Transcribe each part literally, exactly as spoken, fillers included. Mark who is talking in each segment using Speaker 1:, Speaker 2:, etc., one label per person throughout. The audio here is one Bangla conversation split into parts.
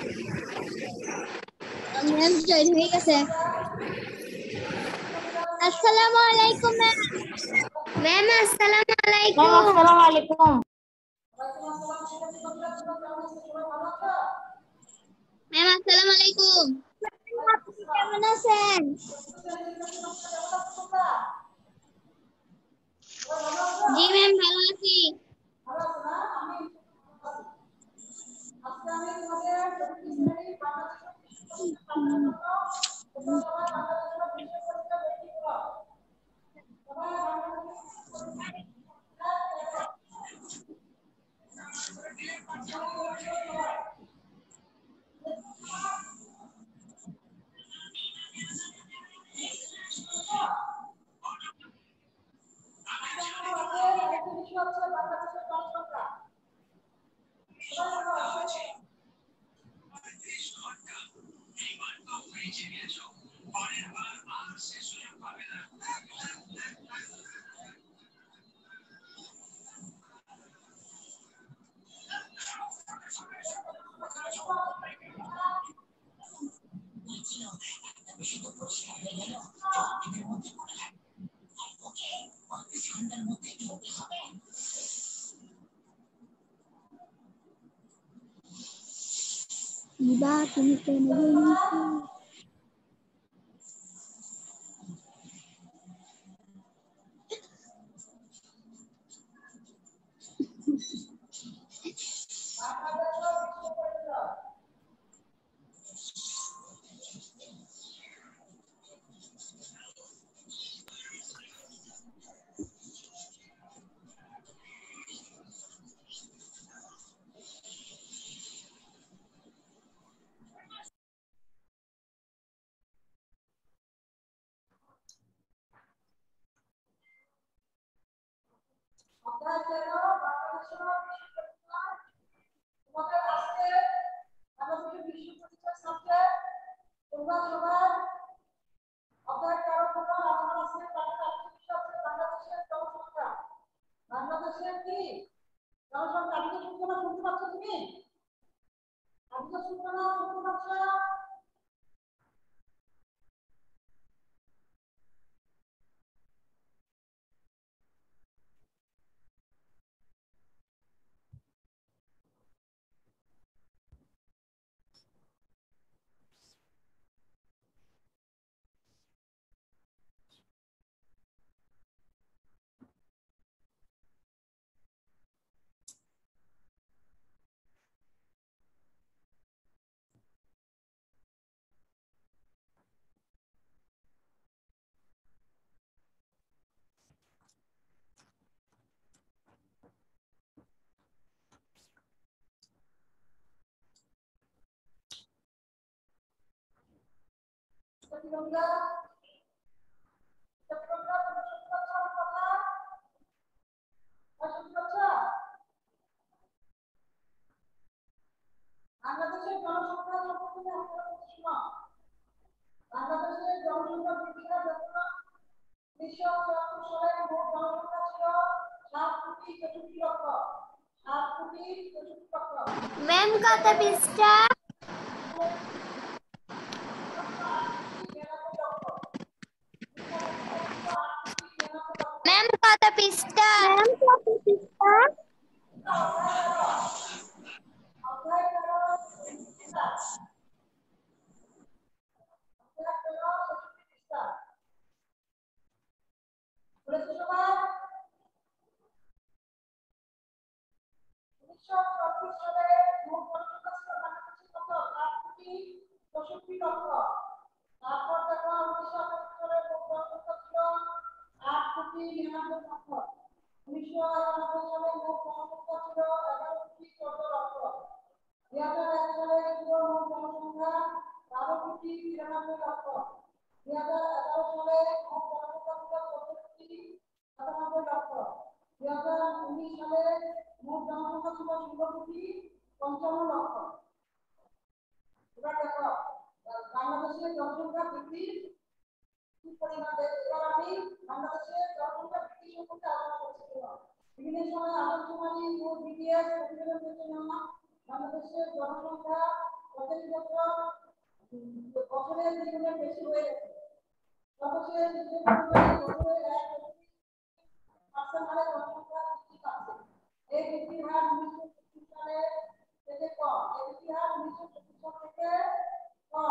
Speaker 1: ম্যাম জয়েন হয়ে গেছে। আসসালামু আলাইকুম ম্যাম। ম্যাম আসসালামু আলাইকুম।
Speaker 2: ম্যাম আসসালামু আলাইকুম।
Speaker 1: ম্যাম আসসালামু আলাইকুম। আপনি কেমন আছেন? জি ম্যাম ভালো আছি। ইবা তুমি কেন বলছো? বাংলাদেশের জনসংখ্যা সম্পর্কে আপনারা শোনা বাংলাদেশের জনসংখ্যা বৃদ্ধির জন্য উনিশশো চুয়াত্তর সালে মোট জনসংখ্যা ছিল সাত কোটি চৌষট্টি লক্ষ সাত কোটি চৌষট্টি লক্ষ। ম্যাম কত পৃষ্ঠা? ম্যাম কত পৃষ্ঠা? ম্যাম কত পৃষ্ঠা? তারপর দেখো উনিশশো আটাত্তর সালে মোট জনসংখ্যা ছিল আট কোটি নিরানব্বই লক্ষ। উনিশশো একানব্বই সালে মোট জনসংখ্যা ছিল এগারো কোটি চোদ্দ লক্ষ। দুই হাজার এক সালে ছিল মোট জনসংখ্যা বারো কোটি তিরানব্বই লক্ষ। দুই হাজার এগারো সালে মোট জনসংখ্যা ছিল চোদ্দ কোটি সাতানব্বই লক্ষ। দুই হাজার উনিশ সালে মোট জনসংখ্যা ছিল ষোলো কোটি পঞ্চান্ন লক্ষ। এবার দেখো বাংলাদেশের জনসংখ্যা বৃদ্ধি কি পরিমাণে। এবার আমি বাংলাদেশের জনসংখ্যা বৃদ্ধি সম্পর্কে আলোচনা করছিলাম। বিভিন্ন সময় আদমশুমারি ও বিডিএস প্রতিবেদন হয়েছে না বাংলাদেশের জনসংখ্যা ও প্রত্যেক বছর বছরের দ্বিগুণের বেশি হয়ে গেছে। সর্বশেষ বছরের এক পার্সেন্ট হারে জনসংখ্যা বৃদ্ধি পাচ্ছে। এই বৃদ্ধির হার উনিশশো পঁচিশ সালে থেকে কম। এই বৃদ্ধির হার উনিশশো পঁচিশ সাল থেকে কম।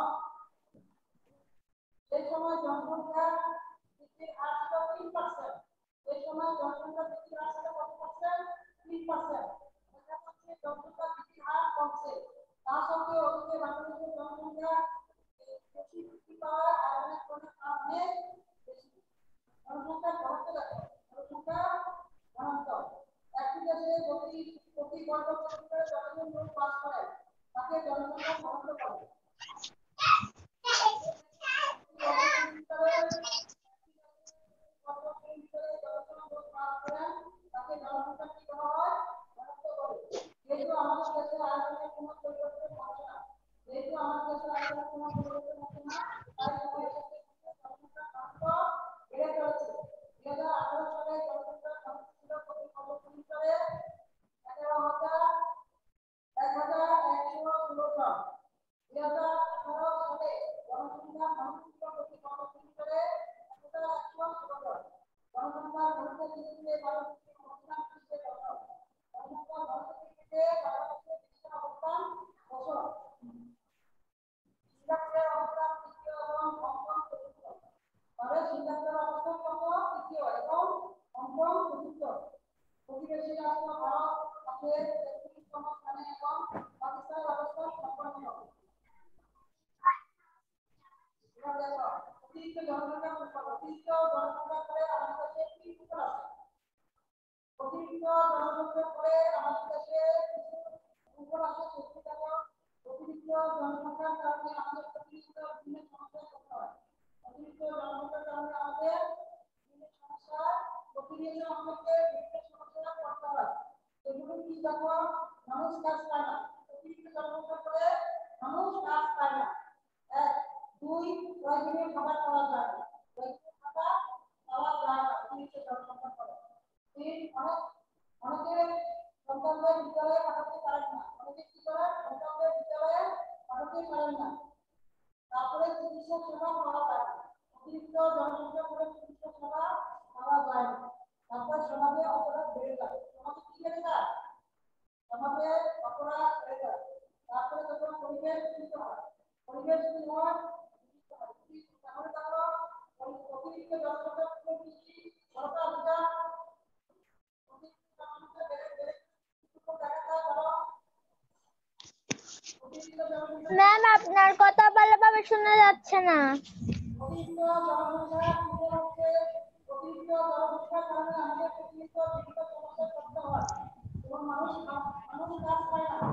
Speaker 1: এই সময় জনসংখ্যা বৃদ্ধির হার ছিল তিন পার্সেন্ট। এই সময় জনসংখ্যা বৃদ্ধির হার ছিল কত পার্সেন্ট? তিন পার্সেন্ট। দেখা যাচ্ছে জনসংখ্যা বৃদ্ধির হার কমছে। তা সত্ত্বেও ওদিকে বাংলাদেশের জনসংখ্যা বেশি বৃদ্ধি পাওয়ার আয়োজনের কোনো কারণে বেশি জনসংখ্যার ঘনত্ব দেখো। জনসংখ্যা ঘনত্ব একটি দেশে প্রতি প্রতি বর্গ কিলোমিটারে যতজন লোক বাস করে তাকে জনসংখ্যা ঘনত্ব বলে। যেহেতু আমাদের দেশের আয়তনের কোনো পরিবর্তন হচ্ছে না যেহেতু আমাদের দেশের আয়তনের কোনো পরিবর্তন হচ্ছে না তাই সময়ের সাথে জনসংখ্যা ঘনত্ব বেড়ে চলেছে। দুই হাজার আঠারো সালে জনসংখ্যা ঘনত্ব ছিল প্রতি বর্গ কিলোমিটারে এগারো হাজার এক হাজার একশো ষোলো জন। দুই হাজার আঠারো সালে জনসংখ্যা ঘনত্ব ছিল প্রতি বর্গ কিলোমিটারে এক হাজার একশো ষোলো জন। জনসংখ্যা ঘনত্বের ভিত্তিতে বাংলাদেশের অবস্থান বিশ্বে দশম। জনসংখ্যা ঘনত্বের ভিত্তিতে বাংলাদেশের বিশ্বের অবস্থান দশম। সিঙ্গাপুরের অবস্থান তৃতীয় এবং হংকং চতুর্থ। তবে সিঙ্গাপুরের অবস্থান কত? তৃতীয় এবং হংকং চতুর্থ। প্রতিবেশী রাষ্ট্র ভারত আছে তেত্রিশতম স্থানে এবং পাকিস্তানের অবস্থান ছাপ্পান্নতম। এবার দেখো অতিরিক্ত জনসংখ্যা প্রকল্প। অতিরিক্ত জনসংখ্যা করে আমাদের দেশে কি উপকার আছে? অতিরিক্ত জনসংখ্যা করে আমাদের দেশে কিছু উপকার আছে সেটি দেখো। অতিরিক্ত জনসংখ্যার কারণে আমাদের অতিরিক্ত বিভিন্ন সমস্যায় পড়তে হয়। অতিরিক্ত জনসংখ্যার কারণে আমাদের বিভিন্ন সমস্যা প্রতিনিয়ত আমাদেরকে বিভিন্ন সমস্যায় পড়তে হয়। সেগুলো কি দেখো? মানুষ কাজ পায় না। অতিরিক্ত জনসংখ্যা করে মানুষ কাজ পায় না। এক দুই প্রয়োজনীয় খাবার পাওয়া যায় না। প্রয়োজনীয় খাবার পাওয়া যায় না অতিরিক্ত জনসংখ্যা করে। তিন অনেক অনেকে সন্তানদের বিদ্যালয়ে পাঠাতে পারেন না। অনেকে কি করেন? সন্তানদের বিদ্যালয়ে পাঠাতে পারেন না। তারপরে চিকিৎসা সেবা পাওয়া যায় না। অতিরিক্ত জনসংখ্যা করে চিকিৎসা সেবা পাওয়া যায় না। তারপর সমাজে অপরাধ বেড়ে যায়। সমাজে কি বেড়ে যায়? সমাজে অপরাধ বেড়ে যায়। তারপরে যখন পরিবেশ দূষিত হয় পরিবেশ কি হয়? দূষিত হয়। তাহলে দেখো অতিরিক্ত জনসংখ্যা কি সরকার অভিযান অতিরিক্ত জনসংখ্যা বেড়ে বেড়ে দেখা যায় বলো।
Speaker 2: ম্যাম আপনার কথা ভালোভাবে শোনা যাচ্ছে না।
Speaker 1: অতিরিক্ত জনসংখ্যা কিভাবে হচ্ছে? অতিরিক্ত জনসংখ্যার কারণে আমাদের অতিরিক্ত বিভিন্ন সমস্যায় পড়তে হয় এবং মানুষ মানুষ কাজ পায় না।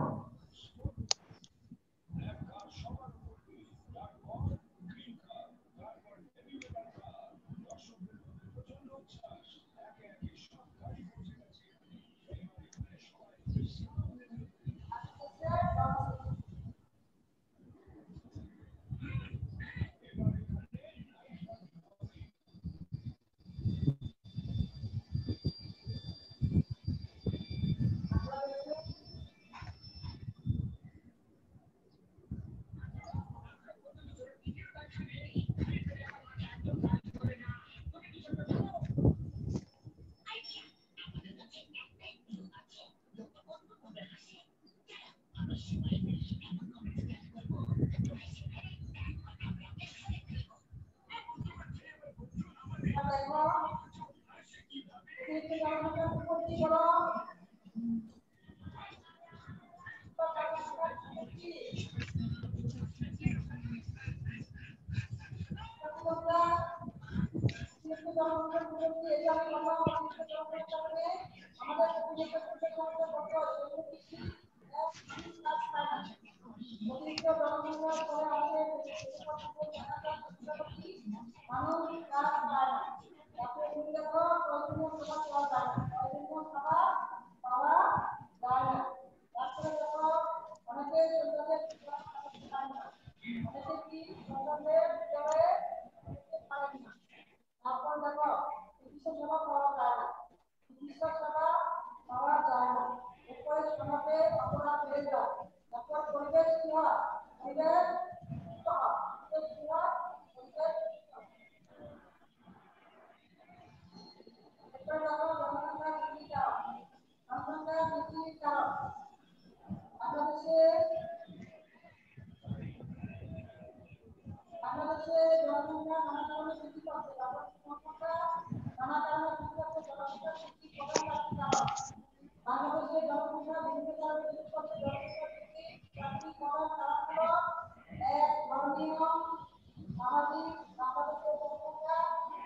Speaker 1: বাংলাদেশে জনসংখ্যা নানা কারণে বৃদ্ধি পাচ্ছে, জনসংখ্যা নানা কারণে বৃদ্ধি পাচ্ছে, জনসংখ্যা বৃদ্ধির প্রধান চারটি কারণ। বাংলাদেশে জনসংখ্যা বিভিন্ন কারণে বৃদ্ধি পাচ্ছে, জনসংখ্যা বৃদ্ধির চারটি প্রধান কারণ হলো: এক, ধর্মীয়, সামাজিক, বাংলাদেশের জনসংখ্যা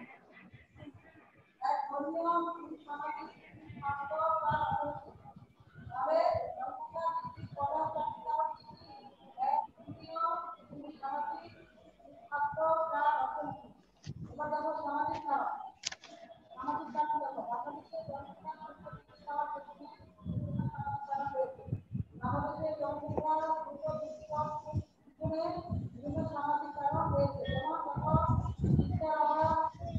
Speaker 1: এক ধর্মীয়, দুই সামাজিক, তিন স্বাস্থ্য, চার অর্থনৈতিক। তাহলে জনসংখ্যা বৃদ্ধির প্রধান চারটি কারণ কি কি? এক, ধর্মীয়, দুই সামাজিক, তিন স্বাস্থ্য, চার অর্থনৈতিক। এবার দেখো সামাজিক কারণ। সামাজিক কারণ দেখো, বাংলাদেশের জনসংখ্যা দ্রুত বৃদ্ধি পাওয়ার পেছনে বিভিন্ন সামাজিক কারণ রয়েছে। বাংলাদেশের জনসংখ্যা দ্রুত বৃদ্ধি পাওয়ার পিছনে বিভিন্ন সামাজিক কারণ রয়েছে, যেমন দেখো শিক্ষার অভাব,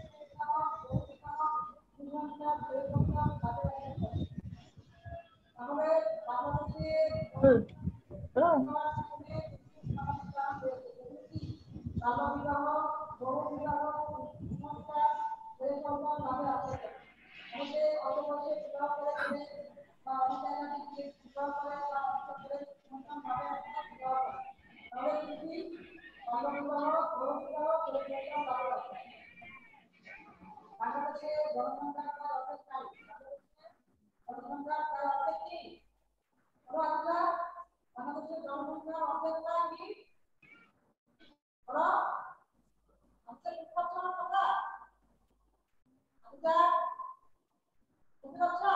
Speaker 1: কুসংস্কার, বৈষম্য, তাদের একটা ইত্যাদি। তাহলে বাংলাদেশের জনসংখ্যার পিছনে বিভিন্ন সামাজিক কারণ রয়েছে, যেগুলো কি? বাল্য বিবাহ, বহু বিবাহ, কুসংস্কার, বৈষম্য, তাদের অত্যাচার। অনেকে অল্প বয়সে বিবাহ করে ফেলে, বা অনেকে একাধিক বিবাহ করে, বা অনেকে করে সন্তান ভাবে একটা বিবাহ করে। তাহলে কি কি? বাল্য বিবাহ, বহু বিবাহ, ছেলে সন্তান, তাদের অত্যাচার। বাংলাদেশে জনসংখ্যার প্রায় অর্ধেক নারী। বাংলাদেশে জনসংখ্যার প্রায় অর্ধেক কি? বলো আচ্ছা, বাংলাদেশের জনসংখ্যার অর্ধেক প্রায় কি? বলো আচ্ছা, বুঝতে পারছো না কথা? আচ্ছা, বুঝতে পারছো?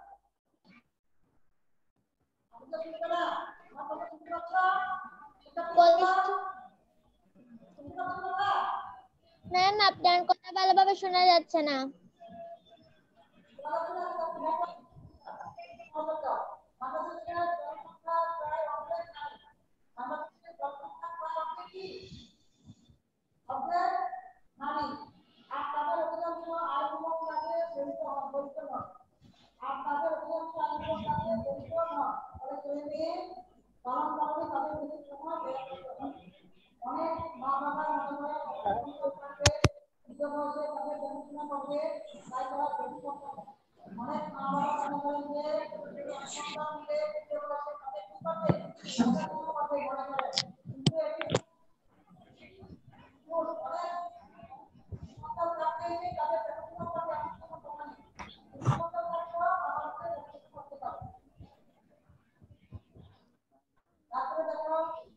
Speaker 1: আচ্ছা, শুনতে না, আমার কথা শুনতে পাচ্ছো? শুনতে পাচ্ছো কথা?
Speaker 2: ম্যাম আপনার কথা ভালোভাবে শোনা যাচ্ছে না।
Speaker 1: বাংলাদেশের জনসংখ্যা প্রায় অর্ধেক নারী। বাংলাদেশের জনসংখ্যা প্রায় অর্ধেক কি? অর্ধেক নারী। আর তাদের অধিকাংশ আয়বহুল কাজে জড়িত হন, জড়িত নন। আর তাদের অধিকাংশ আয়বহুল কাজে জড়িত নন। ফলে ছেলে মেয়ে পালন পালনে তাদের বেশি সময় ব্যয় করতে হয়। অনেক মা বাবার মনে হয় সন্তান থাকবে, বৃদ্ধ বয়সে তাদের দেখাশোনা করবে, তাই তারা বেশি সন্তান হয়। অনেক মা বাবা মনে করেন যে সন্তান নিলে বৃদ্ধ বয়সে তাদের কি করবে? দেখাশোনা করবে মনে করে, কিন্তু এটি ভুল। অনেক সন্তান থাকতেই যে তাদের দেখাশোনা করবে এমন কোনো কথা নেই। বেশি সন্তান থাকলেও আমাদের দেখাশোনা করতে পারে। তারপরে দেখো,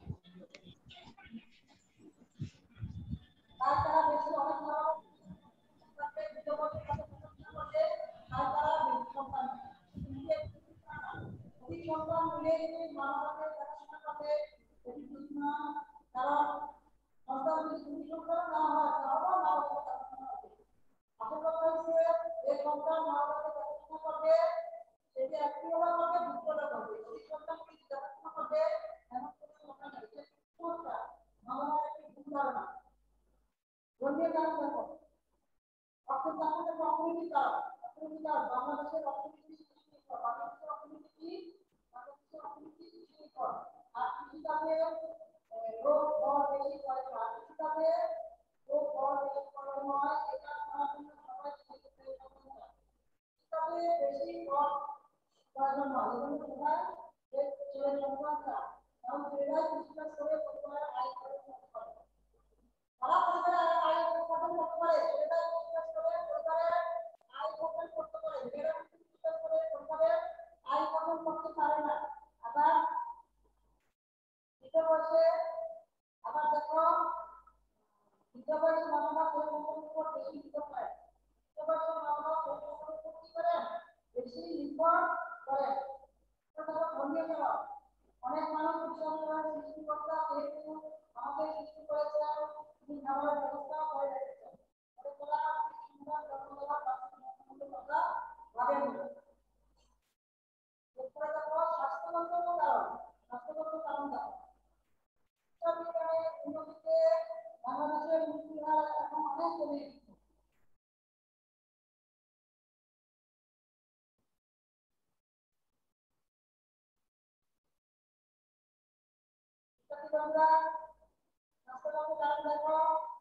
Speaker 1: তাই তারা বেশি অনেক মা বাবা থাকবে, বৃদ্ধ বয়সে তাদের দেখাশোনা করবে, তাই তারা বেশি সন্তান নেয়। কিন্তু এটি ঠিক না। অধিক সন্তান নিলে যদি মা বাবাকে দেখাশোনা করবে, এটি ঠিক না। কারণ সন্তান যদি দুই সন্তান না হয়, তাহলেও মা বাবাকে দেখাশোনা করবে। আসল কথা হচ্ছে, যে সন্তান মা বাবাকে দেখাশোনা করবে, সেটি একটি হলো করবে, দুটোটা করবে। অধিক সন্তান কি দেখাশোনা করবে এমন কোনো কথা নেই। এটা কুসংস্কার, মা বাবার একটি ভুল ধারণা। ধর্মীয় কারণ দেখো, অর্থের কারণে দেখো অর্থনীতি কারণ। অর্থনীতি কারণ, বাংলাদেশের অর্থনীতি কৃষি নির্ভর। বাংলাদেশের অর্থনীতি কি? বাংলাদেশের অর্থনীতি কৃষি নির্ভর। আর কৃষিকাজে লোক বল বেশি করে না। কৃষিকাজে লোক বল বেশি করে নয়, এটা করার জন্য সবাই ছেলে মেয়ে সন্তান চায়। কৃষিকাজে বেশি বল প্রয়োজন হয়, এজন্য সবাই ছেলে সন্তান চায়। কারণ ছেলেরাই কৃষিকাজ করে পরিবারের আয় করে উন্নতি করে। তারা পরিবারের আয় উৎপাদন করতে পারে, ছেলেরা কৃষিকাজ করে পরিবারের আয় উৎপাদন করতে পারে, মেয়েরা কৃষিকাজ করে পরিবারের আয় উৎপাদন করতে পারে না। আবার বৃদ্ধ বয়সে, আবার দেখো বৃদ্ধ বয়সে মা বাবা ছেলে সন্তানের উপর বেশি নির্ভর করে। বৃদ্ধ বয়সে মা বাবা ছেলে সন্তানের উপর কি করেন? বেশি নির্ভর করেন। ধর্মীয় কারণ, অনেক মানুষ বিশ্বাস করেন সৃষ্টিকর্তা যেহেতু আমাদের সৃষ্টি করেছেন, তিনি খাবারের ব্যবস্থা করে রেখেছেন, ফলে তারা অনেক সুন্দর যত্ন দেওয়ার কথা ভাবেন না। এরপরে দেখো স্বাস্থ্যগত কারণ। স্বাস্থ্যগত কারণ দেখো, চিকিৎসা বিজ্ঞানের উন্নতিতে বাংলাদেশের মৃত্যুর হার এখন অনেক কমে গেছে। শিক্ষার্থী বন্ধুরা রাস্তার কারণ দেখো,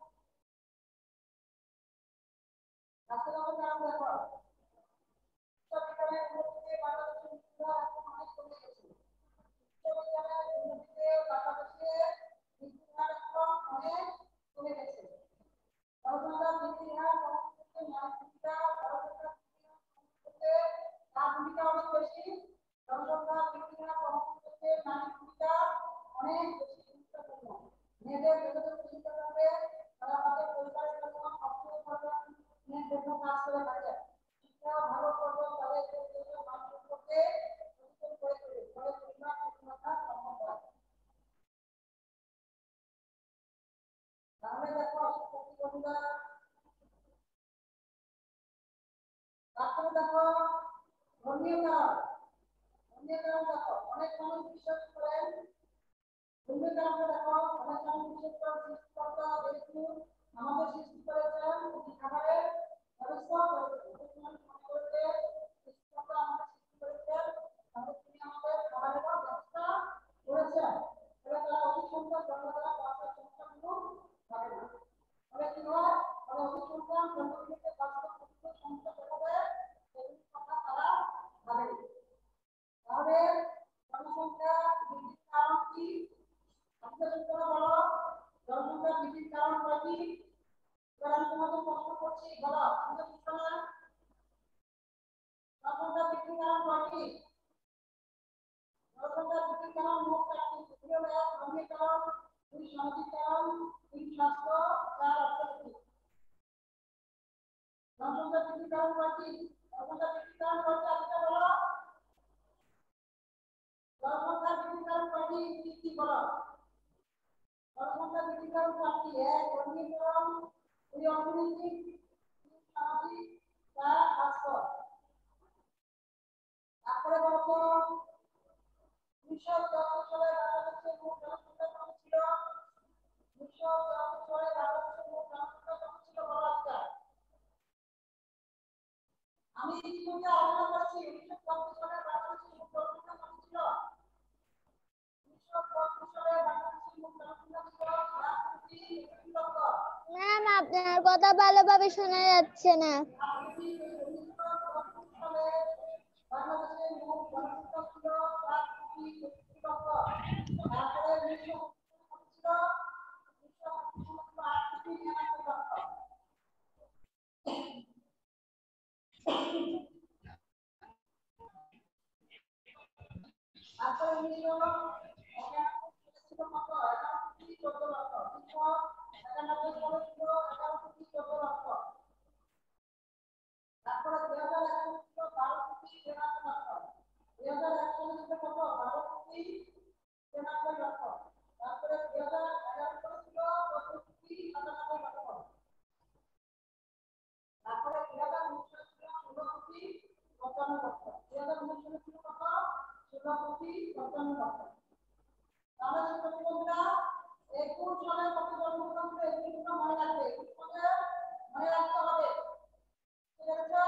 Speaker 1: রাস্তার কারণ দেখো, বিশ্ববিদ্যালয়ের উন্নতিতে বাংলাদেশের শিক্ষা এখন অনেক কমে গেছে। বিশ্ববিদ্যালয়ের উন্নতিতে বাংলাদেশে শিক্ষার এখন অনেক কমে গেছে। জনসংখ্যা বৃদ্ধির হার কম করতে নারী শিক্ষা, জনসংখ্যা করতে তার ভূমিকা অনেক বেশি। জনসংখ্যা বৃদ্ধির হার কম করতে নারী ভূমিকা অনেক বেশি গুরুত্বপূর্ণ। মেয়েদের যতটুকু শিক্ষা করবে তারা আমাদের পরিবারের জন্য সবচেয়ে উপার্জন নিয়ে জন্য কাজ করে থাকে। শিক্ষা ভালো করবে তাদের জন্য মানুষ করতে সচেতন করে তোলে, ফলে পরিবার সচেতনতা সম্ভব হয়। তাহলে দেখো শিক্ষার্থী বন্ধুরা, তারপরে দেখো ধর্মীয় কারণ। ধর্মীয় কারণ দেখো, অনেক মানুষ বিশ্বাস করেন, ধর্মীয় কারণে দেখো অনেক মানুষ বিশ্বাস করেন সৃষ্টিকর্তা যেহেতু আমাদের সৃষ্টি করেছেন এই খাবারের ব্যবস্থা করেছেন। অনেক মানুষ মনে করতে সৃষ্টিকর্তা আমাদের সৃষ্টি করেছেন তাহলে তিনি আমাদের খাবারের ব্যবস্থা করেছেন। ফলে তারা অধিক সংখ্যক জন্ম দ্বারা বাচ্চার সংখ্যাগুলো হবে না। ফলে কি হয়, ফলে অধিক সংখ্যক জন্ম থেকে বাচ্চার সংখ্যা দেখা দেয়, সেগুলি কথা তারা ভাবে। তাহলে জনসংখ্যা বৃদ্ধির কারণ কি? আমাদের সূত্র বলো, জনসংখ্যা বৃদ্ধির কারণ কয়টি? এবার আমি তোমাদের প্রশ্ন করছি, বলো আমাদের সূত্র না, জনসংখ্যা বৃদ্ধির কারণ কয়টি? জনসংখ্যা বৃদ্ধির কারণ মোট চারটি। সেগুলো হলো এক ধর্মীয় কারণ, দুই সামাজিক কারণ, তিন স্বাস্থ্য, চার অর্থনৈতিক। জনসংখ্যা বৃদ্ধির কারণ কয়টি? জনসংখ্যা বৃদ্ধির কারণ কয়টি আজকে বলো, জনসংখ্যা বৃদ্ধির কারণ কয়টি? কি কি বলো? জনসংখ্যা বৃদ্ধির কারণ চারটি। এক ধর্মীয় কারণ, দুই অর্থনৈতিক, তিন সামাজিক, চার স্বাস্থ্য। তারপরে বলতো উনিশশো চুয়াত্তর সালে বাংলাদেশের মোট জনসংখ্যা কত ছিল? উনিশশো চুয়াত্তর সালে বাংলাদেশের মোট জনসংখ্যা কত ছিল বলা যায়? আমি ইতিমধ্যে আলোচনা করেছি উনিশশো চুয়াত্তর সালে বাংলাদেশের মোট জনসংখ্যা কত ছিল? উনিশশো চুয়াত্তর সালে বাংলাদেশের মোট জনসংখ্যা ছিল সাত কোটি একষট্টি লক্ষ।
Speaker 2: ম্যাম আপনার কথা ভালোভাবে শোনা যাচ্ছে না।
Speaker 1: উনিশশো চুয়াত্তর সালে বাংলাদেশের মোট জনসংখ্যা ছিল সাত কোটি একষট্টি লক্ষ। তারপরে উনিশশো ছিল উনিশশো আট কোটি নিরানব্বই লক্ষ। তারপরে উনিশশো একানব্বই ছিল কত? এগারো কোটি চোদ্দ লক্ষ। উনিশশো একানব্বই সালে ছিল এগারো কোটি চোদ্দ লক্ষ। তারপরে দুই হাজার এক সালে ছিল বারো কোটি তিরানব্বই লক্ষ। দুই হাজার এক সালে ছিল কত? বারো কোটি তিরানব্বই লক্ষ। তারপরে দুই হাজার এগারো সালে ছিল চোদ্দ কোটি সাতানব্বই লক্ষ। তারপরে দুই হাজার উনিশ সালে ছিল ষোলো কোটি পঞ্চান্ন লক্ষ। দুই হাজার উনিশ সালে ছিল কত? ষোলো কোটি পঞ্চান্ন লক্ষ। তাহলে শিক্ষার্থী বন্ধুরা একুশ সালে কত জন্মগ্রহণ করে এগুলো মনে রাখবে, একুশ সালে মনে রাখতে হবে। ঠিক আছে?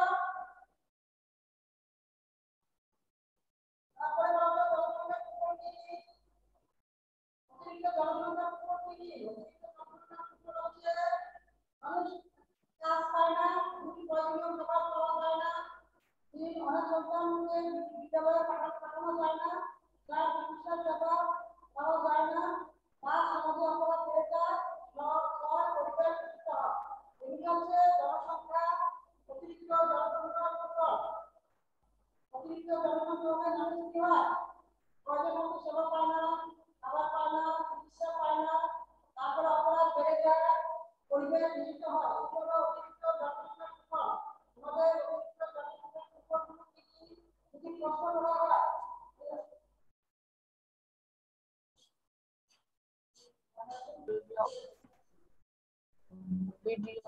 Speaker 1: তারপরে বলবো জনসংখ্যা সূত্র কি? অতিরিক্ত জনসংখ্যা সূত্র কি? অতিরিক্ত জনসংখ্যা সূত্র হচ্ছে মানুষ কাজ পায় না, দুই প্রয়োজনীয় খাবার পাওয়া যায় না, তিন অনেক সন্তানকে বিদ্যালয়ে পাঠানো পাঠানো যায় না, চার চিকিৎসার সেবা পাওয়া যায় না, পাঁচ সমাজে অপরাধ বেড়ে যায়, ছয় পরিবার দূষিত হয়। এগুলি হচ্ছে জনসংখ্যা অতিরিক্ত জনসংখ্যা সূত্র। অতিরিক্ত জনসংখ্যা হলে মানুষ কি হয়? প্রয়োজন মতো সেবা পায় না, খাবার পায় না, চিকিৎসা পায় না, তারপরে অপরাধ বেড়ে যায়, পরিবেশ দূষিত হয়। এগুলো অতিরিক্ত জনসংখ্যা সূত্র। আমাদের অতিরিক্ত জনসংখ্যা সূত্রগুলো কি কি? যদি প্রশ্ন করা হয়
Speaker 3: ভিডিও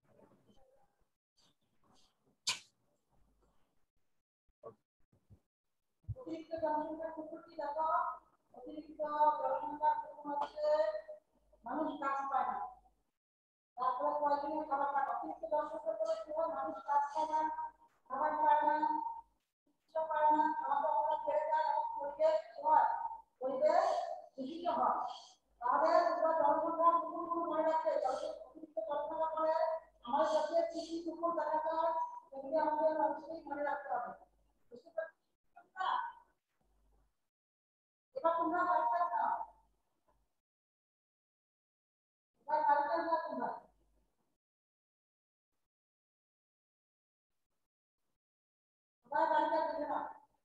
Speaker 1: অতিরিক্ত জনসংখ্যা সূত্রটি দেখো, অতিরিক্ত জনসংখ্যা সূত্র হচ্ছে মানুষ কাজ পায় না, তারপরে প্রয়োজনীয় খাবার পায় না। অতিরিক্ত জনসংখ্যা করে কি হয়? মানুষ কাজ পায় না, খাবার পায় না, চিকিৎসা পায় না, খাওয়া দাওয়া বেড়ে যায় এবং পরিবেশ কি হয়? পরিবেশ দূষিত সংখ্যা তাহলে তোমরা জনসংখ্যা টুকুর মনে রাখতে অতিরিক্ত জনসংখ্যা করে আমাদের কাছে কি কি টুকুর দেখা যায় সেগুলো আমাদের অবশ্যই মনে রাখতে হবে এবার তোমরা বাড়িতে যাও এবার বাড়িতে যাও তোমরা সবাই বাড়িতে চলে যাও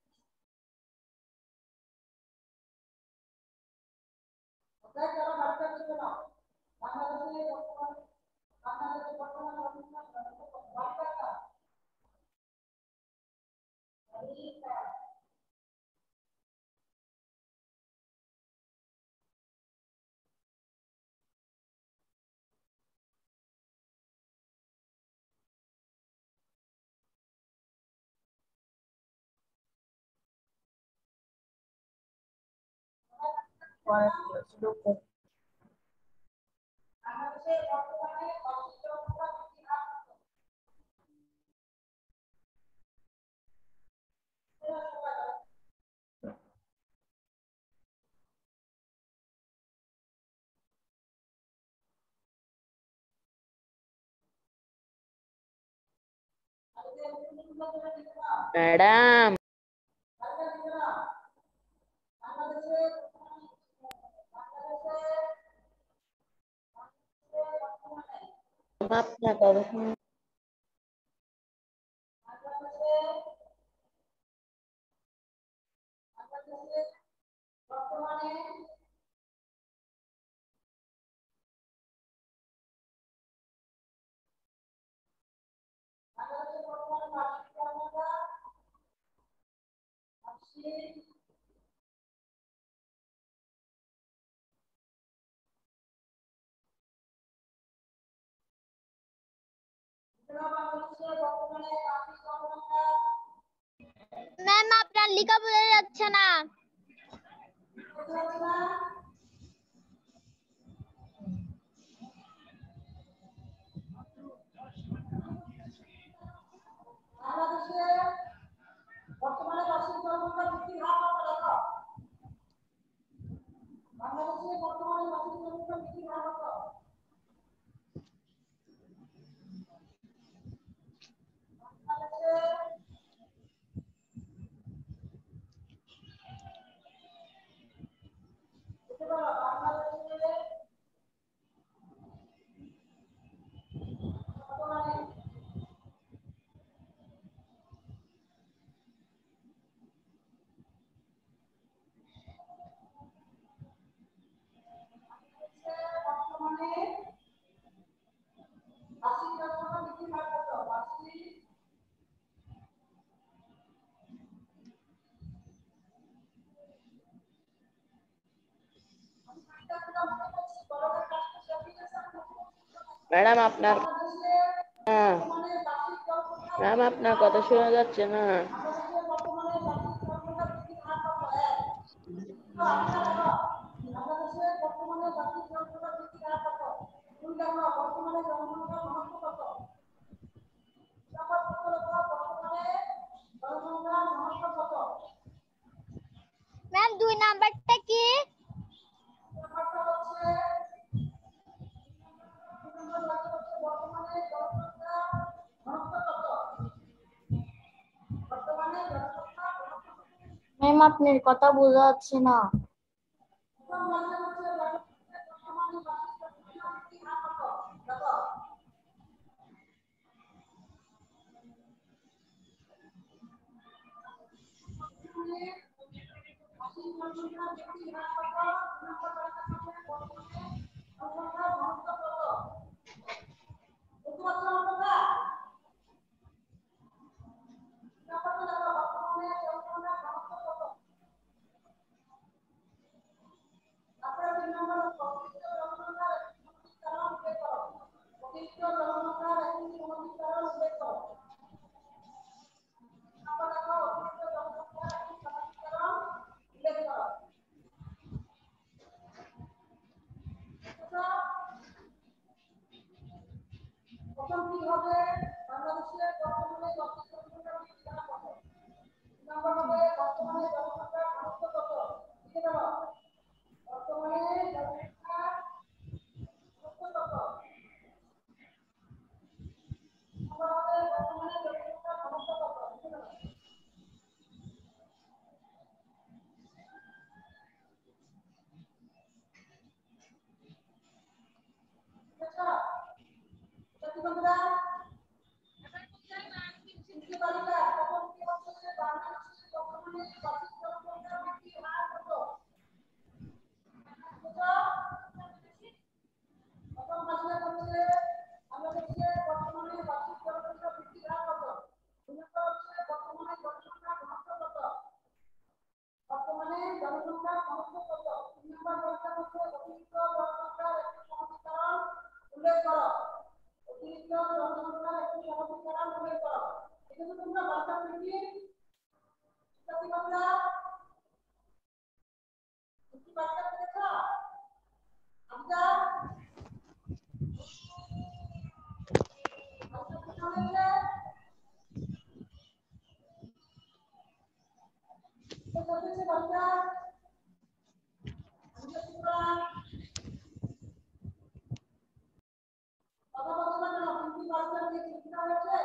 Speaker 1: সবাই চলো বাড়িতে চলে যাও বাংলাদেশে বর্তমান বাংলাদেশে বর্তমান বাড়িতে যাও বাংলাদেশে বর্তমানে বার্ষিক জনসংখ্যা বৃদ্ধির হার
Speaker 3: मैडम अपना करो
Speaker 2: ম্যাম আপনার লেখা বোঝা যাচ্ছে না
Speaker 1: বাংলাদেশে বর্তমানে বার্ষিক জনসংখ্যা বৃদ্ধির হার কত দেখো বাংলাদেশে বর্তমানে বার্ষিক জনসংখ্যা বৃদ্ধির হার কত বাংলাদেশে দেখতে পারো বাংলাদেশে বর্তমানে বর্তমানে বার্ষিক জনসংখ্যা বৃদ্ধির হার কত বার্ষিক
Speaker 3: मैडम अपना मैम अपना कत शोना যাচ্ছে না
Speaker 2: ম্যাম দুই নাম্বারটা কি ম্যাম আপনার কথা বোঝা যাচ্ছে না
Speaker 1: প্রথম কি হবে বাংলাদেশের বর্তমানে বার্ষিক জনসংখ্যা বৃদ্ধির হার কত নাম্বার হবে বর্তমানে জনসংখ্যার ঘনত্ব কত লিখে দাও বর্তমানে শিক্ষার্থী বন্ধুরা বুঝতে পারতে পেরেছ? আমরা আজকে কি হয়েছে? তো বলতেছে বন্ধুরা আমরা কি করলাম? কথা বলতে না কেন? বুঝতে পারতে যে শিক্ষা হয়েছে?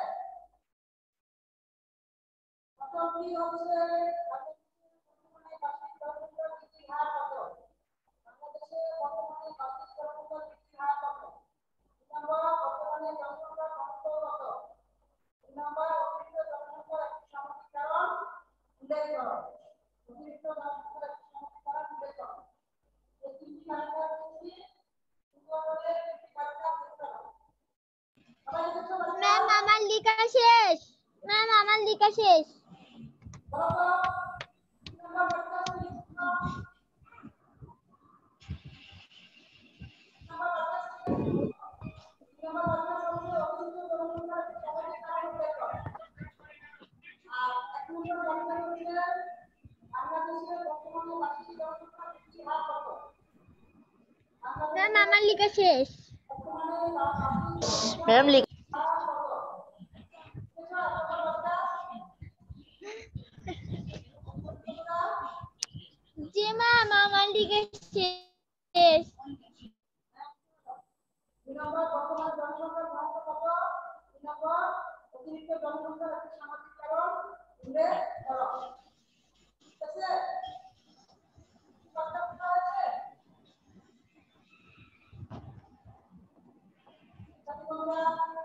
Speaker 1: প্রথম কি হচ্ছে? বর্তমানে বার্ষিক জনসংখ্যা বৃদ্ধির হার কত? বাংলাদেশে বর্তমানে বার্ষিক জনসংখ্যা বৃদ্ধির হার কত? দুই নম্বর বর্তমানে জনসংখ্যা ঘনত্ব কত? তিন নম্বর অতিরিক্ত জনসংখ্যার একটি সামাজিক কারণ উল্লেখ করো। অতিরিক্ত জনসংখ্যার একটি সামাজিক কারণ উল্লেখ করো। এই তিনটি তালিকা দিচ্ছি, সুন্দর করে তিনটি তালিকা বের করো। সবাই লিখেছো বাচ্চা?
Speaker 2: ম্যাম আমার লেখা শেষ। ম্যাম আমার লেখা শেষ।
Speaker 1: বলো তো, তিন নম্বর বাচ্চা আছে লিখছো? তিন নম্বর বাচ্চা আছে লিখছো? তিন নম্বর বাচ্চা হচ্ছে অতিরিক্ত জনসংখ্যার একটি সামাজিক কারণ উল্লেখ করো। আর এক নম্বর তালিকা হচ্ছে বাংলাদেশে বর্তমানে বার্ষিক জনসংখ্যা বৃদ্ধির হার কত?
Speaker 2: ম্যাম
Speaker 1: বাংলাদেশে
Speaker 2: আমার লেখা শেষ।
Speaker 1: বর্তমানে বার্ষিক জনসংখ্যা
Speaker 3: ম্যাম লিখ
Speaker 1: বৃদ্ধির হার কত? বুঝেছো এতক্ষণ বাচ্চা? তোমরা
Speaker 2: জি ম্যাম আমার লেখা শেষ।
Speaker 1: দুই নম্বর বর্তমান জনসংখ্যার ঘনত্ব কত? তিন নম্বর অতিরিক্ত জনসংখ্যার একটি সামাজিক কারণ উল্লেখ করো। ঠিক আছে? কথা বুঝা হয়েছে? শিক্ষার্থী বন্ধুরা,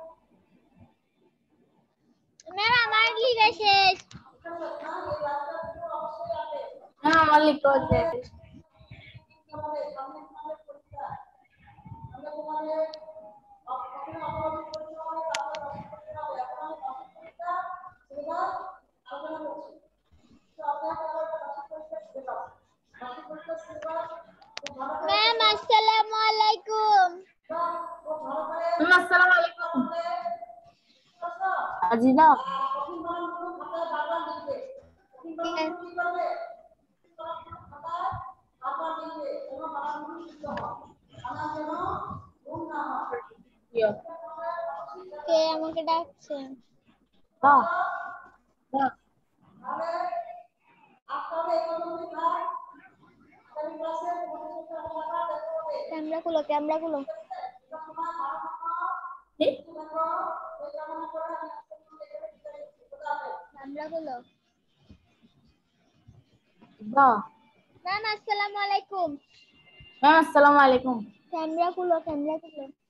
Speaker 2: ম্যাম আমার লেখা শেষ।
Speaker 1: ঠিক আছে না? এই রাস্তার ভিতরে অবশ্যই আছে।
Speaker 3: হ্যাঁ আমার লিখতে হচ্ছে
Speaker 1: তোমাদের সামনে তোমাদের পরীক্ষা। আমরা তোমাদের প্রথমে অটোমেটিক পরীক্ষা হবে, তারপর বার্ষিক পরীক্ষা হবে। এখন আমি বার্ষিক পরীক্ষা সিলেবাস আলোচনা করছি। তো আপনাকে আবার একটা বার্ষিক পরীক্ষা সিলেবাস বার্ষিক পরীক্ষা সিলেবাস খুব ভালো করে
Speaker 2: ম্যাম আসসালামু আলাইকুম।
Speaker 1: খুব ভালো করে
Speaker 3: আসসালামু আলাইকুম
Speaker 1: বুঝছো?
Speaker 3: আজিদা
Speaker 1: আর কঠিন বানানগুলো খাতায় বারবার লিখবে। কঠিন বানানগুলো কি করবে? কঠিন বানানগুলো খাতায় বারবার লিখবে যেন বানানগুলো শুদ্ধ হয়, বানান যেন ভুল না হয়। এটা করলে অবশ্যই
Speaker 2: কে
Speaker 1: যাবে।
Speaker 2: আমাকে ডাকছে?
Speaker 3: বাহ
Speaker 1: বুঝছো? তাহলে আজকে হবে ইকোনমি ক্লাস। আগামী ক্লাসে তোমাদের সাথে আমরা আবার দেখা হবে।
Speaker 2: ক্যামেরা খুলো ক্যামেরা খুলো।
Speaker 1: ঠিক আছে? এটা সময় ভালো থাকো, সুস্থ থাকো, এই কামনা করে আমি আজকে তোমাদের এখানে বিদায় নিচ্ছি। খোদা হাফেজ।
Speaker 2: ক্যামেরা খুলো।
Speaker 3: বাহ
Speaker 2: ম্যাম আসসালামু আলাইকুম।
Speaker 3: ম্যাম আসসালামু আলাইকুম
Speaker 2: ক্যামেরা খুলো ক্যামেরা খুলো।